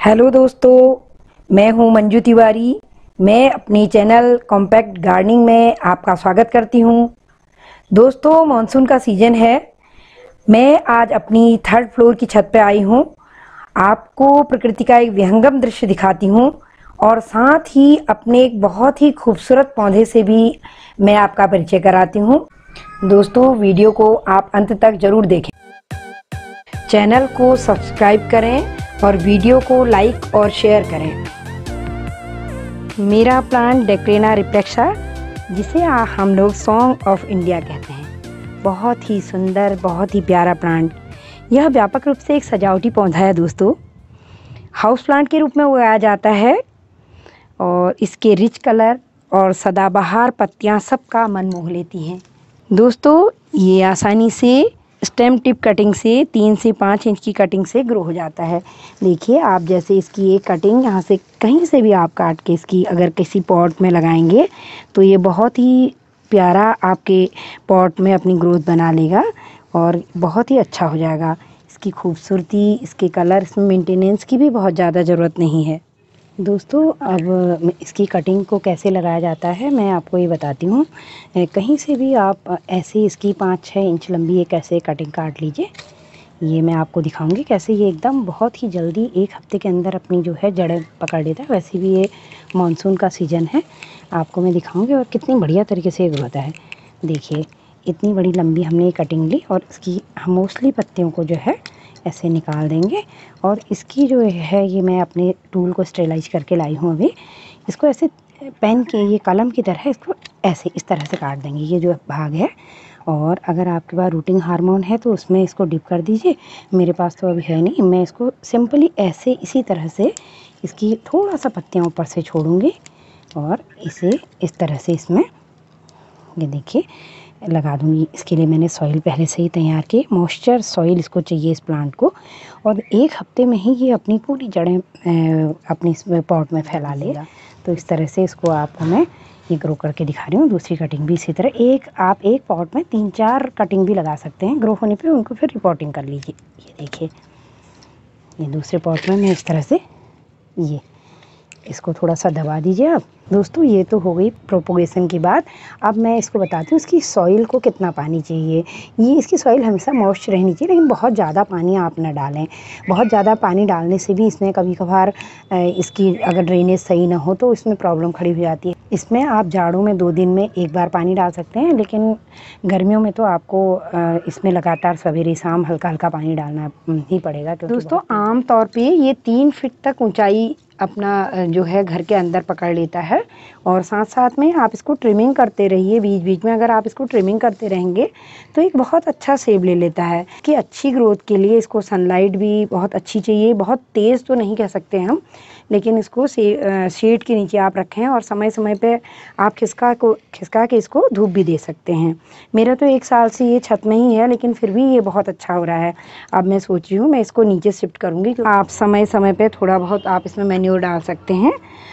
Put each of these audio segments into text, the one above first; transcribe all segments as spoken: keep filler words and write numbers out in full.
Hello दोस्तों, मैं हूं मंजू तिवारी। मैं अपनी चैनल कॉम्पैक्ट गार्डनिंग में आपका स्वागत करती हूं। दोस्तों, मॉनसून का सीज़न है। मैं आज अपनी थर्ड फ्लोर की छत पे आई हूं। आपको प्रकृति का एक विहंगम दृश्य दिखाती हूं और साथ ही अपने एक बहुत ही खूबसूरत पौधे से भी मैं आपका परिचय कराती हूं। दोस्तों, वीडियो को आप अंत तक ज़रूर देखें। चैनल को सब्सक्राइब करें और वीडियो को लाइक और शेयर करें। मेरा प्लांट डेक्रेना रिप्लेक्सा, जिसे हम लोग सॉन्ग ऑफ इंडिया कहते हैं, बहुत ही सुंदर, बहुत ही प्यारा प्लांट। यह व्यापक रूप से एक सजावटी पौधा है दोस्तों। हाउस प्लांट के रूप में उगाया जाता है और इसके रिच कलर और सदाबहार पत्तियां सबका मन मोह लेती हैं। दोस्तों, ये आसानी से स्टेम टिप कटिंग से तीन से पाँच इंच की कटिंग से ग्रो हो जाता है। देखिए, आप जैसे इसकी एक कटिंग यहाँ से कहीं से भी आप काट के इसकी अगर किसी पॉट में लगाएंगे तो ये बहुत ही प्यारा आपके पॉट में अपनी ग्रोथ बना लेगा और बहुत ही अच्छा हो जाएगा। इसकी खूबसूरती, इसके कलर, इसमें मेंटेनेंस की भी बहुत ज़्यादा ज़रूरत नहीं है। दोस्तों, अब इसकी कटिंग को कैसे लगाया जाता है मैं आपको ये बताती हूँ। कहीं से भी आप ऐसे इसकी पाँच छः इंच लंबी एक ऐसे कटिंग काट लीजिए। ये मैं आपको दिखाऊंगी कैसे ये एकदम बहुत ही जल्दी एक हफ्ते के अंदर अपनी जो है जड़ें पकड़ लेता है। वैसे भी ये मानसून का सीज़न है, आपको मैं दिखाऊँगी और कितनी बढ़िया तरीके से ये होता है। देखिए, इतनी बड़ी लंबी हमने कटिंग ली और इसकी हम मोस्टली पत्तियों को जो है ऐसे निकाल देंगे। और इसकी जो है ये मैं अपने टूल को स्टेलाइज करके लाई हूँ अभी। इसको ऐसे पेन के ये कलम की तरह इसको ऐसे इस तरह से काट देंगे, ये जो भाग है। और अगर आपके पास रूटिंग हार्मोन है तो उसमें इसको डिप कर दीजिए। मेरे पास तो अभी है नहीं। मैं इसको सिंपली ऐसे इसी तरह से इसकी थोड़ा सा पत्तियाँ ऊपर से छोड़ूंगी और इसे इस तरह से इसमें ये देखिए लगा दूँगी। इसके लिए मैंने सॉइल पहले से ही तैयार की, मॉइस्चर सॉइल इसको चाहिए इस प्लांट को। और एक हफ्ते में ही ये अपनी पूरी जड़ें अपनी इस पॉट में फैला लेगा। तो इस तरह से इसको आपको मैं ये ग्रो करके दिखा रही हूँ। दूसरी कटिंग भी इसी तरह, एक आप एक पॉट में तीन चार कटिंग भी लगा सकते हैं। ग्रो होने पे उनको फिर रिपोर्टिंग कर लीजिए। ये देखिए, ये दूसरे पॉट में मैं इस तरह से ये इसको थोड़ा सा दबा दीजिए आप। दोस्तों, ये तो हो गई प्रोपोगेशन की बात। अब मैं इसको बताती हूँ इसकी सॉइल को कितना पानी चाहिए। ये इसकी सॉइल हमेशा मॉइस्ट रहनी चाहिए, लेकिन बहुत ज़्यादा पानी आप ना डालें। बहुत ज़्यादा पानी डालने से भी इसमें कभी कभार इसकी अगर ड्रेनेज सही ना हो तो इसमें प्रॉब्लम खड़ी हो जाती है। इसमें आप जाड़ों में दो दिन में एक बार पानी डाल सकते हैं, लेकिन गर्मियों में तो आपको इसमें लगातार सवेरे शाम हल्का हल्का पानी डालना ही पड़ेगा। दोस्तों, आम तौर पर ये तीन फिट तक ऊँचाई अपना जो है घर के अंदर पकड़ लेता है। और साथ साथ में आप इसको ट्रिमिंग करते रहिए बीच बीच में। अगर आप इसको ट्रिमिंग करते रहेंगे तो एक बहुत अच्छा शेप ले लेता है। कि अच्छी ग्रोथ के लिए इसको सनलाइट भी बहुत अच्छी चाहिए। बहुत तेज़ तो नहीं कह सकते हम, लेकिन इसको शेड के नीचे आप रखें और समय समय पे आप खिसका को खिसका के इसको धूप भी दे सकते हैं। मेरा तो एक साल से ये छत में ही है, लेकिन फिर भी ये बहुत अच्छा हो रहा है। अब मैं सोच रही हूँ मैं इसको नीचे शिफ्ट करूँगी। आप समय समय पे थोड़ा बहुत आप इसमें मैन्योर डाल सकते हैं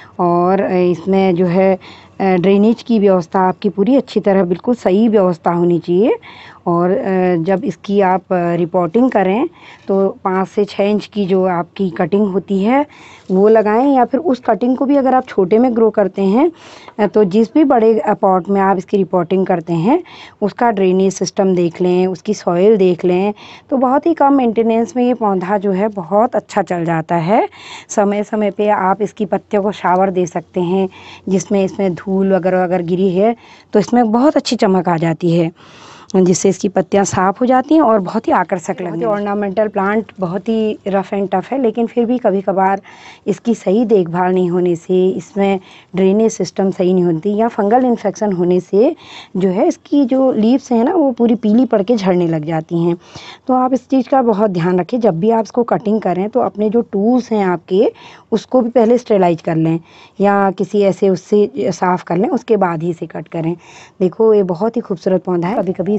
और इसमें जो है ड्रेनेज की व्यवस्था आपकी पूरी अच्छी तरह बिल्कुल सही व्यवस्था होनी चाहिए। और जब इसकी आप रिपोर्टिंग करें तो पाँच से छः इंच की जो आपकी कटिंग होती है वो लगाएं, या फिर उस कटिंग को भी अगर आप छोटे में ग्रो करते हैं तो जिस भी बड़े पॉट में आप इसकी रिपोर्टिंग करते हैं उसका ड्रेनेज सिस्टम देख लें, उसकी सॉइल देख लें, तो बहुत ही कम मेंटेनेंस में ये पौधा जो है बहुत अच्छा चल जाता है। समय समय पे आप इसकी पत्तियों को शावर दे सकते हैं, जिसमें इसमें धूल वगैरह अगर गिरी है तो इसमें बहुत अच्छी चमक आ जाती है, जिससे इसकी पत्तियां साफ़ हो जाती हैं और बहुत ही आकर्षक लगती है। ऑर्नामेंटल प्लांट बहुत ही रफ़ एंड टफ़ है, लेकिन फिर भी कभी कभार इसकी सही देखभाल नहीं होने से, इसमें ड्रेनेज सिस्टम सही नहीं होती या फंगल इन्फेक्शन होने से जो है इसकी जो लीव्स हैं ना वो पूरी पीली पड़ के झड़ने लग जाती हैं। तो आप इस चीज़ का बहुत ध्यान रखें। जब भी आप इसको कटिंग करें तो अपने जो टूल्स हैं आपके उसको भी पहले स्टेलाइज कर लें या किसी ऐसे उससे साफ़ कर लें, उसके बाद ही इसे कट करें। देखो, ये बहुत ही खूबसूरत पौधा है। कभी कभी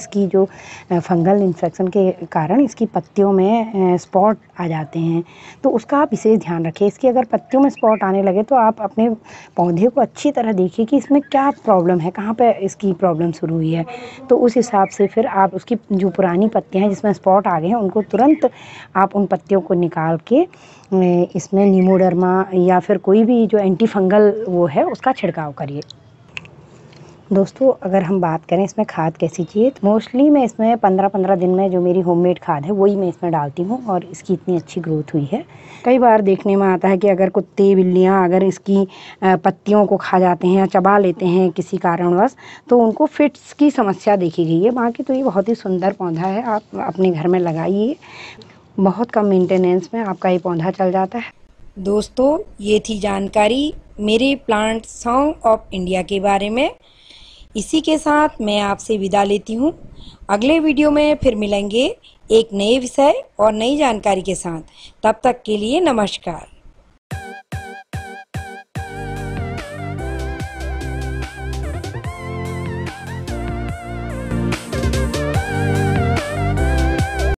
इसकी जो फंगल इन्फेक्शन के कारण इसकी पत्तियों में स्पॉट आ जाते हैं, तो उसका आप विशेष ध्यान रखें। इसकी अगर पत्तियों में स्पॉट आने लगे तो आप अपने पौधे को अच्छी तरह देखिए कि इसमें क्या प्रॉब्लम है, कहाँ पे इसकी प्रॉब्लम शुरू हुई है। तो उस हिसाब से फिर आप उसकी जो पुरानी पत्तियाँ हैं जिसमें स्पॉट आ गए हैं उनको तुरंत आप उन पत्तियों को निकाल के इसमें नीमोडर्मा या फिर कोई भी जो एंटी फंगल वो है उसका छिड़काव करिए। दोस्तों, अगर हम बात करें इसमें खाद कैसी चाहिए, तो मोस्टली मैं इसमें पंद्रह पंद्रह दिन में जो मेरी होममेड खाद है वही मैं इसमें डालती हूँ और इसकी इतनी अच्छी ग्रोथ हुई है। कई बार देखने में आता है कि अगर कुत्ते बिल्लियाँ अगर इसकी पत्तियों को खा जाते हैं या चबा लेते हैं किसी कारणवश, तो उनको फिट्स की समस्या देखी गई है। बाकी तो ये बहुत ही सुंदर पौधा है, आप अपने घर में लगाइए, बहुत कम मेंटेनेंस में आपका ये पौधा चल जाता है। दोस्तों, ये थी जानकारी मेरे प्लांट सॉन्ग ऑफ इंडिया के बारे में। इसी के साथ मैं आपसे विदा लेती हूँ। अगले वीडियो में फिर मिलेंगे एक नए विषय और नई जानकारी के साथ। तब तक के लिए नमस्कार।